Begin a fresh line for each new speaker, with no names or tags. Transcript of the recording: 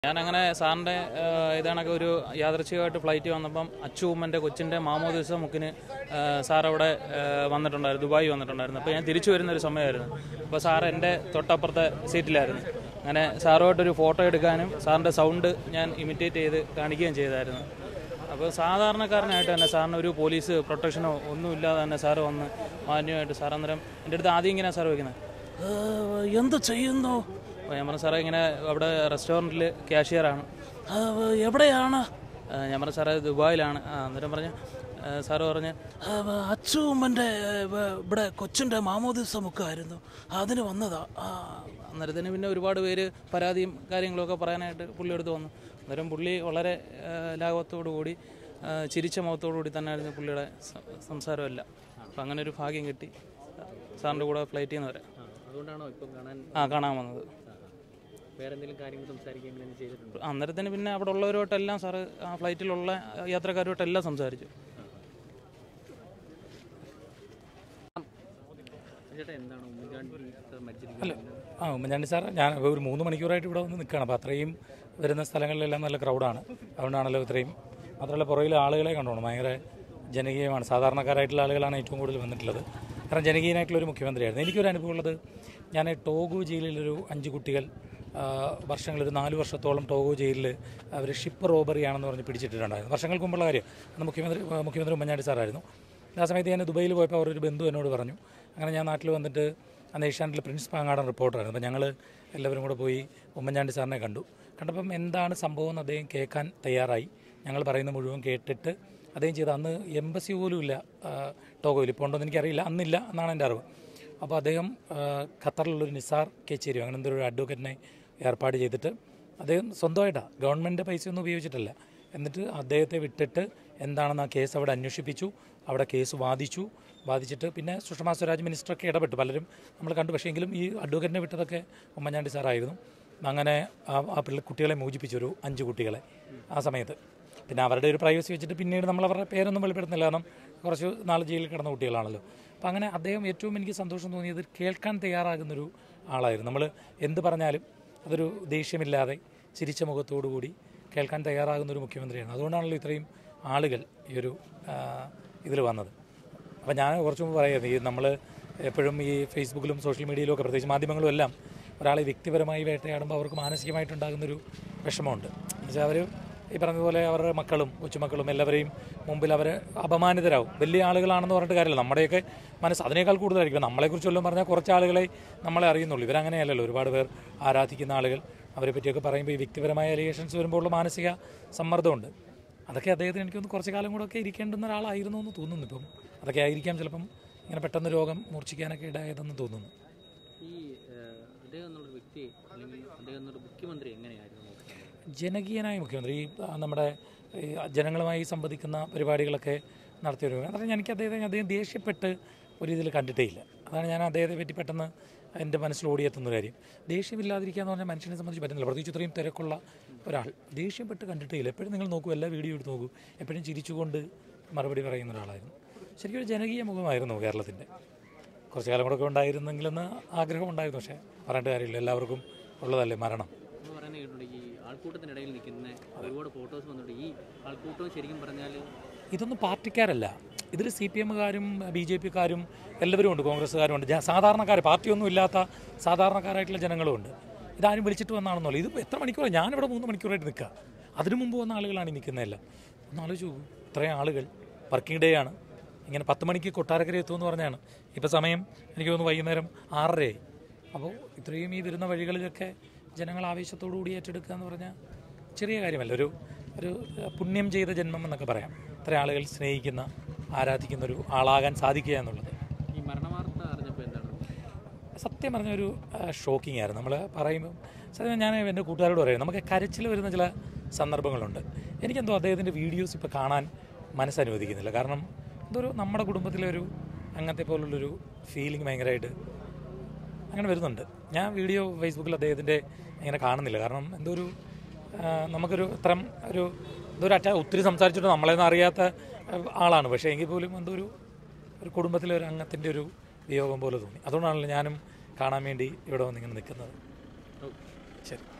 ഞാൻ അങ്ങനെ സാറിൻ്റെ ഇതാണൊക്കെ ഒരു യാദൃച്ഛികമായിട്ട് ഫ്ലൈറ്റ് വന്നപ്പം അച്ചൂമ്മൻ്റെ കൊച്ചിൻ്റെ മാമോദിസ മുക്കിന് സാർ അവിടെ വന്നിട്ടുണ്ടായിരുന്നു, ദുബായി വന്നിട്ടുണ്ടായിരുന്നു. അപ്പോൾ ഞാൻ തിരിച്ചു വരുന്നൊരു സമയമായിരുന്നു. അപ്പോൾ സാർ എൻ്റെ തൊട്ടപ്പുറത്തെ സീറ്റിലായിരുന്നു. അങ്ങനെ സാറുമായിട്ടൊരു ഫോട്ടോ എടുക്കാനും സാറിൻ്റെ സൗണ്ട് ഞാൻ ഇമിറ്റേറ്റ് ചെയ്ത് കാണിക്കുകയും ചെയ്തായിരുന്നു. അപ്പോൾ സാധാരണക്കാരനായിട്ട് തന്നെ സാറിന് ഒരു പോലീസ് പ്രൊട്ടക്ഷനോ ഒന്നുമില്ലാതെ തന്നെ സാറ് വന്ന് മാന്യമായിട്ട് സാർ അന്നേരം എൻ്റെ അടുത്ത് ആദ്യം ഇങ്ങനെ സാർ വയ്ക്കുന്നത്, എന്ത് ചെയ്യുന്നു? അപ്പോൾ ഞാൻ പറഞ്ഞു, സാറേ ഇങ്ങനെ അവിടെ റെസ്റ്റോറൻറ്റിൽ ക്യാഷിയറാണ്. എവിടെയാണ്? ഞാൻ പറഞ്ഞു, സാറേ ദുബായിലാണ്. അന്നേരം പറഞ്ഞ് സാറ് പറഞ്ഞ്, അച്ചൂമ്മൻ്റെ ഇവിടെ കൊച്ചിൻ്റെ മാമോദിസ മുക്കായിരുന്നു, അതിന് വന്നതാ. അന്നേരത്തിന് പിന്നെ ഒരുപാട് പേര് പരാതിയും കാര്യങ്ങളൊക്കെ പറയാനായിട്ട് പുള്ളി എടുത്ത് വന്നു. അന്നേരം പുള്ളി വളരെ ലാഘവത്തോടു കൂടി ചിരിച്ച മുഖത്തോടു കൂടി തന്നെയായിരുന്നു പുള്ളിയുടെ സംസാരമല്ല. അപ്പം അങ്ങനെ ഒരു ഭാഗ്യം കിട്ടി സാറിൻ്റെ കൂടെ ഫ്ലൈറ്റിൽ നിന്ന് വരെ.
അതുകൊണ്ടാണോ ഇപ്പം
കാണാൻ വന്നത്.
വേറെ എന്തെങ്കിലും കാര്യങ്ങൾ സംസാരിക്കാൻ ചെയ്തിട്ടുണ്ട്?
അന്നേരത്തിന് പിന്നെ അവിടെ ഉള്ളവരുമായിട്ടെല്ലാം സാറ് ആ ഫ്ലൈറ്റിലുള്ള യാത്രക്കാരുമായിട്ടെല്ലാം സംസാരിച്ചു.
അല്ല, ഉമ്മൻചാണ്ടി സാർ ഞാൻ ഒരു 3 മണിക്കൂറായിട്ട് ഇവിടെ വന്ന് നിൽക്കുകയാണ്. അപ്പോൾ അത്രയും വരുന്ന സ്ഥലങ്ങളിലെല്ലാം നല്ല ക്രൗഡാണ്. അതുകൊണ്ടാണല്ലോ ഇത്രയും. മാത്രമല്ല പുറകിലെ ആളുകളെ കണ്ടോണം, ഭയങ്കര ജനകീയമാണ്. സാധാരണക്കാരായിട്ടുള്ള ആളുകളാണ് ഏറ്റവും കൂടുതൽ വന്നിട്ടുള്ളത്. കാരണം ജനകീയനായിട്ടുള്ളൊരു മുഖ്യമന്ത്രിയായിരുന്നു. എനിക്കൊരു അനുഭവമുള്ളത്, ഞാൻ ടോഗോ ജയിലിലൊരു 5 കുട്ടികൾ വർഷങ്ങളൊരു 4 വർഷത്തോളം ടോഗോ ജയിലിൽ അവർ ഷിപ്പ് റോബറിയാണെന്ന് പറഞ്ഞ് പിടിച്ചിട്ടുണ്ടായിരുന്നു. വർഷങ്ങൾക്ക് മുമ്പുള്ള കാര്യം. അന്ന് മുഖ്യമന്ത്രി ഉമ്മൻചാണ്ടി സാറായിരുന്നു. ആ സമയത്ത് ഞാൻ ദുബൈയിൽ പോയപ്പോൾ അവരൊരു ബന്ധു എന്നോട് പറഞ്ഞു. അങ്ങനെ ഞാൻ നാട്ടിൽ വന്നിട്ട് അന്ന് ഏഷ്യാനെറ്റിൽ പ്രിൻസ് പാങ്ങാടൻ റിപ്പോർട്ടറായിരുന്നു. അപ്പോൾ ഞങ്ങൾ എല്ലാവരും കൂടെ പോയി ഉമ്മൻചാണ്ടി സാറിനെ കണ്ടപ്പം എന്താണ് സംഭവം എന്ന് അദ്ദേഹം കേൾക്കാൻ തയ്യാറായി. ഞങ്ങൾ പറയുന്നത് മുഴുവൻ കേട്ടിട്ട് അദ്ദേഹം ചെയ്ത, അന്ന് എംബസി പോലും ഇല്ല ടോഗോയിൽ. ഇപ്പോൾ ഉണ്ടോ എന്ന് എനിക്കറിയില്ല, അന്നില്ല എന്നാണ് എൻ്റെ അറിവ്. അപ്പോൾ അദ്ദേഹം ഖത്തറിലുള്ളൊരു നിസാർ കേച്ചേരി അങ്ങനെ എന്തൊരു അഡ്വക്കേറ്റിനെ ഏർപ്പാട് ചെയ്തിട്ട് അദ്ദേഹം സ്വന്തമായിട്ടാണ്, ഗവൺമെൻറ് പൈസയൊന്നും ഉപയോഗിച്ചിട്ടല്ല. എന്നിട്ട് അദ്ദേഹത്തെ വിട്ടിട്ട് എന്താണെന്ന് ആ കേസ് അവിടെ അന്വേഷിപ്പിച്ചു. അവിടെ കേസ് വാദിച്ചിട്ട് പിന്നെ സുഷമാ സ്വരാജ് മിനിസ്റ്ററൊക്കെ ഇടപെട്ടു, പലരും നമ്മൾ കണ്ടു. പക്ഷേ എങ്കിലും ഈ അഡ്വക്കേറ്റിനെ വിട്ടതൊക്കെ ഉമ്മൻചാണ്ടി സാറായിരുന്നു. അങ്ങനെ ആ കുട്ടികളെ മോചിപ്പിച്ചു, ഒരു 5 കുട്ടികളെ ആ സമയത്ത്. പിന്നെ അവരുടെ ഒരു പ്രൈവസി വെച്ചിട്ട് പിന്നീട് നമ്മൾ അവരുടെ പേരൊന്നും വെളിപ്പെടുത്തുന്നില്ല, കാരണം കുറച്ച് നാൾ ജയിലിൽ കിടന്ന കുട്ടികളാണല്ലോ. അപ്പം അങ്ങനെ അദ്ദേഹം ഏറ്റവും എനിക്ക് സന്തോഷം തോന്നിയത് കേൾക്കാൻ തയ്യാറാകുന്നൊരു ആളായിരുന്നു. നമ്മൾ എന്ത് പറഞ്ഞാലും അതൊരു ദേഷ്യമില്ലാതെ ചിരിച്ച മുഖത്തോടു കൂടി കേൾക്കാൻ തയ്യാറാകുന്നൊരു മുഖ്യമന്ത്രിയാണ്. അതുകൊണ്ടാണല്ലോ ഇത്രയും ആളുകൾ ഈ ഒരു ഇതിൽ വന്നത്. അപ്പോൾ ഞാൻ കുറച്ച് മുമ്പ് പറയാം, ഈ നമ്മൾ എപ്പോഴും ഈ ഫേസ്ബുക്കിലും സോഷ്യൽ മീഡിയയിലും ഒക്കെ പ്രത്യേകിച്ച് മാധ്യമങ്ങളും എല്ലാം ഒരാളെ വ്യക്തിപരമായി വേട്ടയാടുമ്പോൾ അവർക്ക് മാനസികമായിട്ടുണ്ടാകുന്നൊരു വിഷമമുണ്ട്. എന്നുവെച്ചാൽ അവർ ഈ പറഞ്ഞതുപോലെ അവരുടെ മക്കളും കൊച്ചുമക്കളും എല്ലാവരെയും മുമ്പിൽ അവർ അപമാനിതരാകും. വലിയ ആളുകളാണെന്ന് പറഞ്ഞിട്ട് കാര്യമില്ല, നമ്മുടെയൊക്കെ മനസ്സ് അതിനേക്കാൾ കൂടുതലായിരിക്കും. നമ്മളെക്കുറിച്ച് വല്ലതും പറഞ്ഞാൽ കുറച്ച് ആളുകളെ നമ്മളെ അറിയുന്നുള്ളൂ. ഇവരങ്ങനെയല്ലല്ലോ, ഒരുപാട് പേർ ആരാധിക്കുന്ന ആളുകൾ. അവരെ പറ്റിയൊക്കെ പറയുമ്പോൾ ഈ വ്യക്തിപരമായ അലിഗേഷൻസ് വരുമ്പോൾ ഉള്ള മാനസിക സമ്മർദ്ദമുണ്ട്. അതൊക്കെ അദ്ദേഹത്തിന് എനിക്കൊന്ന് കുറച്ച് കാലം കൂടെ ഒക്കെ ഇരിക്കേണ്ടുന്ന ഒരാളായിരുന്നു എന്ന് തോന്നുന്നു. ഇപ്പം അതൊക്കെ ആയിരിക്കാം ചിലപ്പം ഇങ്ങനെ പെട്ടെന്ന് രോഗം മൂർച്ഛിക്കാനൊക്കെ ഇടയായതെന്ന് തോന്നുന്നു.
ഈ അദ്ദേഹം എന്നുള്ള വ്യക്തി അല്ലെങ്കിൽ അദ്ദേഹം എന്നുള്ള മുഖ്യമന്ത്രി എങ്ങനെയായിരുന്നു?
ജനകീയനായ മുഖ്യമന്ത്രി. ഈ നമ്മുടെ ജനങ്ങളുമായി സംവദിക്കുന്ന പരിപാടികളൊക്കെ നടത്തിയൊരു, അതാണ് എനിക്ക് അദ്ദേഹം ദേഷ്യപ്പെട്ട് ഒരു രീതിയിൽ കണ്ടിട്ടേ ഇല്ല. അതാണ് ഞാൻ അദ്ദേഹത്തെ പറ്റി പെട്ടെന്ന് എൻ്റെ മനസ്സിൽ ഓടിയെത്തുന്ന കാര്യം. ദേഷ്യമില്ലാതിരിക്കുക എന്ന് പറഞ്ഞാൽ മനുഷ്യനെ സംബന്ധിച്ച് പറ്റുന്നില്ല. പ്രത്യേകിച്ച് ഇത്രയും തിരക്കുള്ള ഒരാൾ ദേഷ്യപ്പെട്ട് കണ്ടിട്ടേ ഇല്ല. എപ്പോഴും നിങ്ങൾ നോക്കൂ, എല്ലാ വീഡിയോ എടുത്ത് നോക്കൂ, എപ്പോഴും ചിരിച്ചുകൊണ്ട് മറുപടി പറയുന്ന ഒരാളായിരുന്നു. ശരിക്കും ഒരു ജനകീയ മുഖമായിരുന്നു കേരളത്തിൻ്റെ. കുറച്ച് കാലം കൂടെ ഒക്കെ ഉണ്ടായിരുന്നെങ്കിലെന്ന് ആഗ്രഹമുണ്ടായിരുന്നു. പക്ഷേ പറഞ്ഞിട്ട് കാര്യമില്ല, എല്ലാവർക്കും ഉള്ളതല്ലേ മരണം.
ഈ ആൾക്കൂട്ടത്തിനിടയിൽ നിൽക്കുന്ന ഒരുപാട് ഫോട്ടോസ് വന്നിട്ട് ഈ ആൾക്കൂട്ടം ശരിക്കും പറഞ്ഞാൽ
ഇതൊന്നും പാർട്ടിക്കാരല്ല, ഇതിൽ CPM-കാരും BJP-കാരും എല്ലാവരും ഉണ്ട്, കോൺഗ്രസ്സുകാരും ഉണ്ട്, സാധാരണക്കാർ, പാർട്ടിയൊന്നും ഇല്ലാത്ത സാധാരണക്കാരായിട്ടുള്ള ജനങ്ങളും ഉണ്ട്. ഇതാരും വിളിച്ചിട്ട് വന്നാണെന്നല്ലോ. ഇത് എത്ര മണിക്കൂറാണ്? ഞാനിവിടെ 3 മണിക്കൂറായിട്ട് നിൽക്കുക. അതിനു മുമ്പ് വന്ന ആളുകളാണ് ഈ നിൽക്കുന്നതെല്ലാം. ഒന്ന് ആലോചിച്ചു, ഇത്രയും ആളുകൾ. വർക്കിംഗ് ഡേ ആണ്. ഇങ്ങനെ 10 മണിക്ക് കൊട്ടാരക്കര എത്തുമെന്ന് പറഞ്ഞാണ്. ഇപ്പോൾ സമയം എനിക്ക് തോന്നുന്നു വൈകുന്നേരം 6:30 അപ്പോൾ ഇത്രയും ഈ വരുന്ന വഴികളിലൊക്കെ ജനങ്ങൾ ആവേശത്തോടു കൂടി ഏറ്റെടുക്കുക എന്ന് പറഞ്ഞാൽ ചെറിയ കാര്യമല്ല. ഒരു പുണ്യം ചെയ്ത ജന്മം എന്നൊക്കെ പറയാം. ഇത്ര ആളുകൾ സ്നേഹിക്കുന്ന, ആരാധിക്കുന്ന ഒരു ആളാകാൻ സാധിക്കുക എന്നുള്ളത്.
ഈ മരണവാർത്ത അറിഞ്ഞപ്പോൾ എന്താണ്?
സത്യം പറഞ്ഞ ഒരു ഷോക്കിംഗ് ആയിരുന്നു. നമ്മൾ പറയുമ്പോൾ സത്യം ഞാൻ എൻ്റെ കൂട്ടുകാരോട് പറയുന്നത്, നമുക്ക് കരച്ചിൽ വരുന്ന ചില സന്ദർഭങ്ങളുണ്ട്. എനിക്കെന്തോ അദ്ദേഹത്തിൻ്റെ വീഡിയോസ് ഇപ്പോൾ കാണാൻ മനസ്സനുവദിക്കുന്നില്ല. കാരണം എന്തൊരു നമ്മുടെ കുടുംബത്തിലെ ഒരു അങ്ങനത്തെ പോലുള്ളൊരു ഫീലിംഗ് ഭയങ്കരമായിട്ട് അങ്ങനെ വരുന്നുണ്ട്. ഞാൻ വീഡിയോ ഫേസ്ബുക്കിൽ അദ്ദേഹത്തിൻ്റെ ഇങ്ങനെ കാണുന്നില്ല. കാരണം എന്തോ ഒരു നമുക്കൊരു ഇത്തരം ഒരു ഒത്തിരി സംസാരിച്ചിട്ട് നമ്മളെയൊന്നും അറിയാത്ത ആളാണ്. പക്ഷേ എങ്കിൽ പോലും എന്തോ ഒരു കുടുംബത്തിലെ ഒരു അംഗത്തിൻ്റെ ഒരു വിയോഗം പോലെ തോന്നി. അതുകൊണ്ടാണല്ലോ ഞാനും കാണാൻ വേണ്ടി ഇവിടെ വന്നിങ്ങനെ നിൽക്കുന്നത്. ശരി.